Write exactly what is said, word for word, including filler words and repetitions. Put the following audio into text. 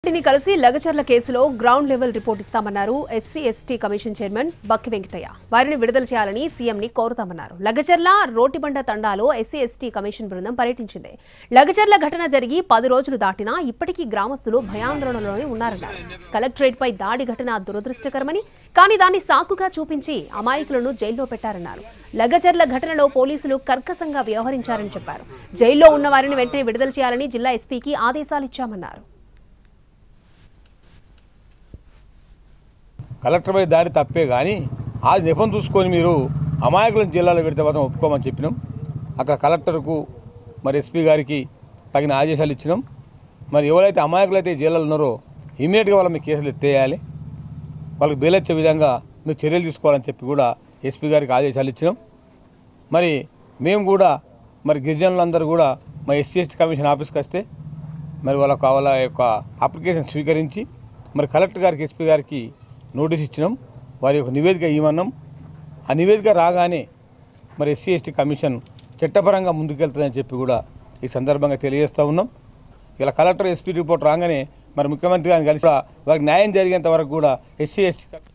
ని కలిసి లగచర్ల కేసులో గ్రౌండ్ లెవెల్ రిపోర్ట్ ఇస్తామన్నారు SC ST commission chairman Bakki Venkataiah. వారిని విడుదల చేయాలని సీఎంని కోరుతామన్నారు. లగచర్ల రోటిబండ తండాలో ఎస్సీ ఎస్టీ కమిషన్ బృందం పర్యటించింది. లగచర్ల ఘటన జరిగి పది రోజులు దాటినా ఇప్పటికీ గ్రామస్తులు భయాందోళనలోనే ఉన్నారన్నారు. కలెక్టరేట్ పై దాడి ఘటన దురదృష్టకరమని, కానీ దాన్ని సాకుగా చూపించి అమాయకులను జైల్లో పెట్టారన్నారు. లగచర్ల ఘటనలో పోలీసులు కర్కశంగా వ్యవహరించారని చెప్పారు. జైల్లో ఉన్న వారిని వెంటనే విడుదల చేయాలని జిల్లా ఎస్పీకి ఆదేశాలిచ్చామన్నారు. కలెక్టర్ పై దాడి తప్పే కానీ ఆ నెపం చూసుకొని మీరు అమాయకులను జిల్లాలో పెడితే మాత్రం ఒప్పుకోమని చెప్పినాం. అక్కడ కలెక్టర్కు మరి ఎస్పీ గారికి తగిన ఆదేశాలు ఇచ్చినాం. మరి ఎవరైతే అమాయకులైతే జిల్లాలో ఉన్నారో ఇమీడియట్గా వాళ్ళ మీ కేసులు ఎత్తేయాలి, వాళ్ళకి బెయిలొచ్చే విధంగా మీరు చర్యలు తీసుకోవాలని చెప్పి కూడా ఎస్పీ గారికి ఆదేశాలు ఇచ్చినాం. మరి మేము కూడా మరి గిరిజనులందరూ కూడా మా ఎస్సీ ఎస్టీ కమిషన్ ఆఫీస్కి వస్తే మరి వాళ్ళ వాళ్ళ యొక్క అప్లికేషన్ స్వీకరించి మరి కలెక్టర్ గారికి ఎస్పీ గారికి నోటీస్ ఇచ్చినాం. వారి యొక్క నివేదిక ఇవ్వన్నాం. ఆ నివేదిక రాగానే మరి ఎస్సీ ఎస్టీ కమిషన్ చట్టపరంగా ముందుకెళ్తుందని చెప్పి కూడా ఈ సందర్భంగా తెలియజేస్తూ ఉన్నాం. ఇలా కలెక్టర్ ఎస్పీ రిపోర్ట్ రాగానే మరి ముఖ్యమంత్రి గారిని కలిసి వారికి న్యాయం జరిగేంత వరకు కూడా ఎస్సీ ఎస్టీ